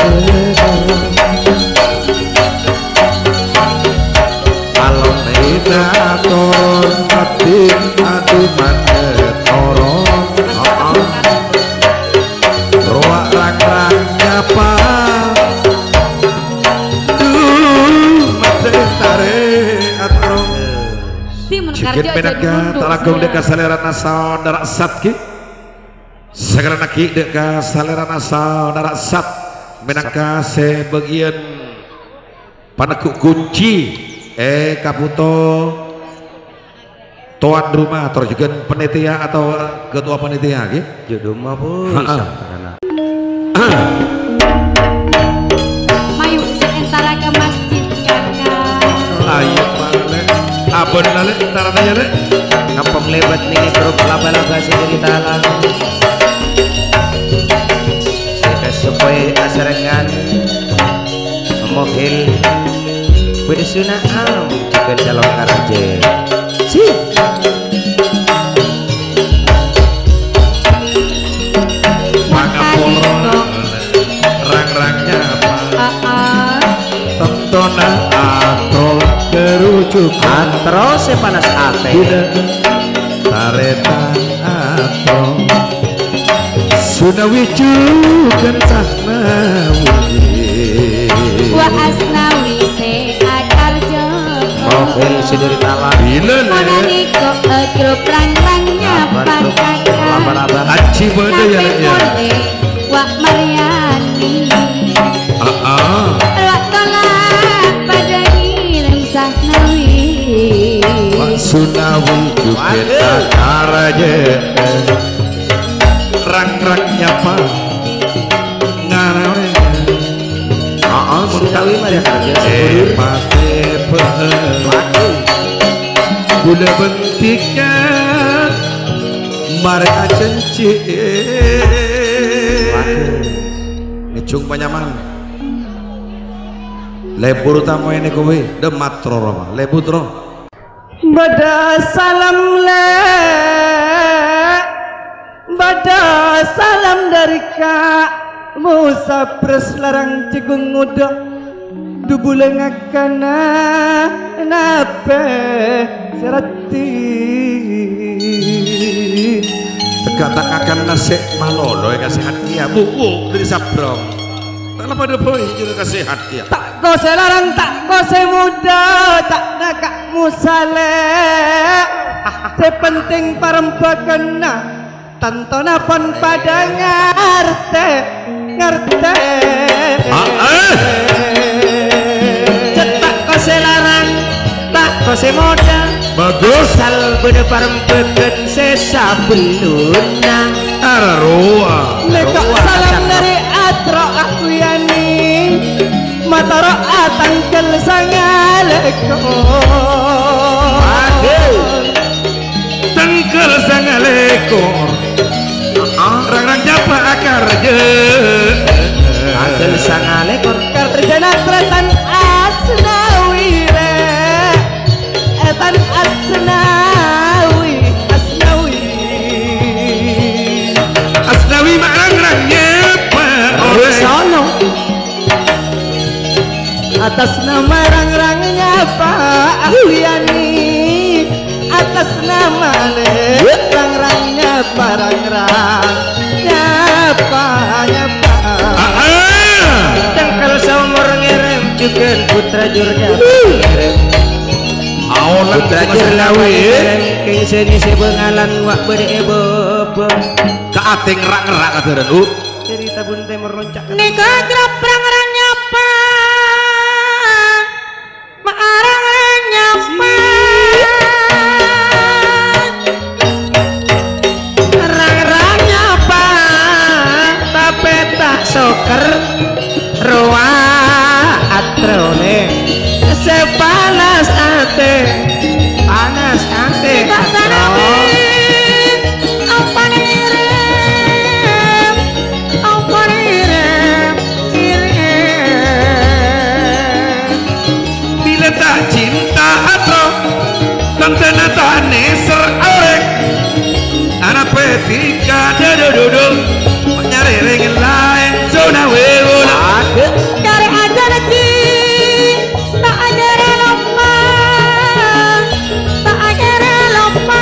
alon beda koron adik adik manget koron roak rang-rang nyapa duh mati tarik atro Cikin menaka talagung deka salera nasa darak sat ki segala naki deka salera nasa darak sat menaka sebagian panaku kunci eh kaputo tuan rumah atau juga panitia atau ketua panitia ki jodoh mah bos Mayu sementara ke masjid kakak ayo balik abon lale antara nanya le kampung lebat nih grup laba-laba sendiri talang saya supaya asarangan mobil bersuna am juga calon karaje si Mangapolo rang-rangnya apa tontonan atro kerucuk atro sepanas ate taretan atro sunawi juken sahnawi wa asnawi se akar joko mobil sendiri talang bila manani kok grup rang-rangnya pakaka laba-laba aci bade ya le ya Wak Mariani ah ah Wak tolak pada ngirim sahnawi Wak sunawi juken akaraje rang-rangnya apa ngarawe oh sutawi mah dia kerja eh mate pe gula bentikan mereka cenci ngecung panyaman lebur tamu ini kowe dematro roma lebutro bada salam le Bada salam dari Kak Musa Pres larang cigung muda dubuleng akana nape serati Tegak akan nasik malolo yang kasih hati ya buku dari sabrong tak pada boy juga kasih hati ya tak kose larang tak kose muda tak nakak musale sepenting parembakan tantona pon pada ngarte ngarte cetak kose larang tak kose muda bagus sal bede parembakan sesa beluna ararua nekak salam dari atro aku yani mataro atangkel sangaleko tangkel sangalekor rang-rang japa akar je tangkel sangalekor kerjana tretan asnawi re etan asnawi asnawi asnawi marang-rang nyapa sono atas nama rang-rangnya Pak Ahyani atas nama le rang-rangnya parang-rang nyapa nyapa tangkal seumur ngerem juga putra jurnya ngerem aolan putra jurlawi keng seni sebengalan wak bede bebe keating rak-rak kadaran u cerita bunte meroncak Nika grab rang-rang nyapa Maarang nyapa rang-rang nyapa tapi tak soker roa atrone sepanas ate panas ate Kasanabi apa nirem apa nirem nirem bila tak cinta atro tante nata neser orek anak petika dodo-dodo nyari ring lain zona wewola Kare aja lagi tak ada lomba tak ada lomba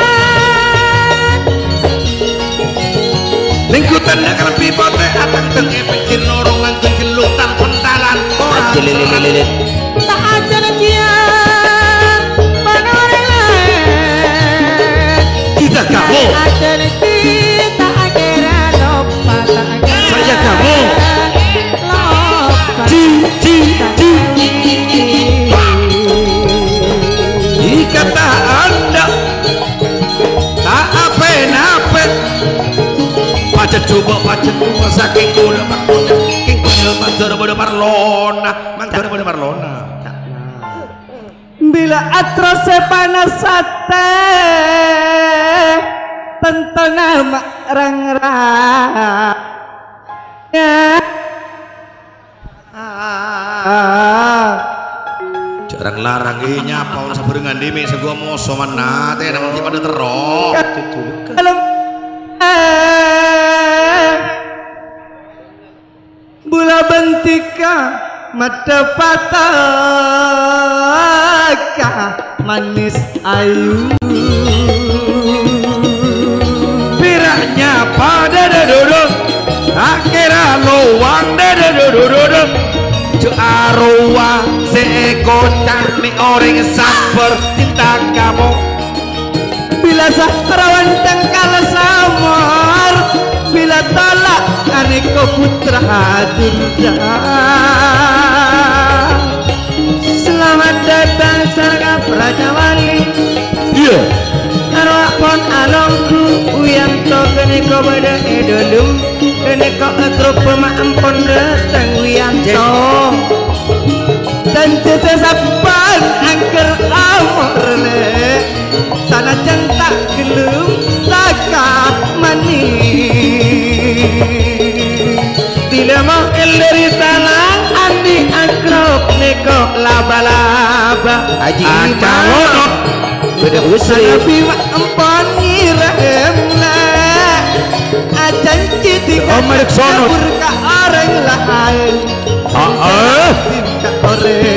lingkutan nak kalau pipote atang tengi pikir norong langkung gelutan pentalan orang Jelilililit. tak ada lagi panoreng lain kita kamu ada lagi tak ada lomba tak ada saya kamu lomba ci ci ci jika tak ada tak apa-apa pacet coba pacet coba saking kuda pakunya king kuda mantar pada parlona mantar pada parlona bila atrose panas sate tentang nama rang-rang jarang larang ini nyapa usah berengan demi segua moso mana teh namun kita ada terok kalau bula bentika mata pataka manis ayu piranya pada dodo akhirnya luang dodo cu arwah sekota mi orang sabar cinta kamu bila sahrawan tangkal samar bila talak aneka putra durga selamat datang sarga Praja Wali iya arwah pon alongku uyanto keneko beda edolum keneko agro pemampon datang uyanto dan sesapan angker amor le sana jantak gelum takak manis bila mau eleri talang andi akrop neko laba-laba Haji akawono beda usri sana biwa empon ngirem le Om Erik sono. Burka orang lain. Ah, ah. Tindak orang